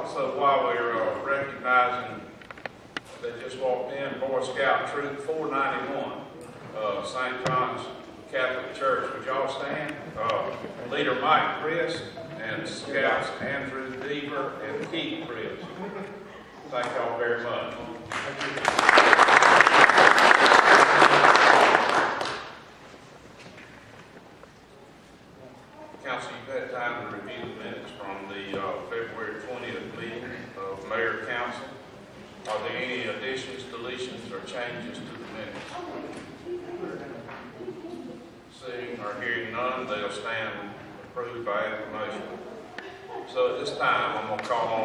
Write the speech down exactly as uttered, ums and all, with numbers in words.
Also, while we're uh, recognizing, they just walked in, Boy Scout Troop four ninety-one, uh, Saint John's Catholic Church. Would y'all stand? Uh, Leader Mike Chris and Scouts Andrew Deaver and Keith Chris. Thank y'all very much. Council, you've had time to review the minutes from the uh, February twentieth meeting of Mayor Council. Are there any additions, deletions, or changes to the minutes? Seeing or hearing none, they'll stand approved by acclamation. So at this time, I'm going to call on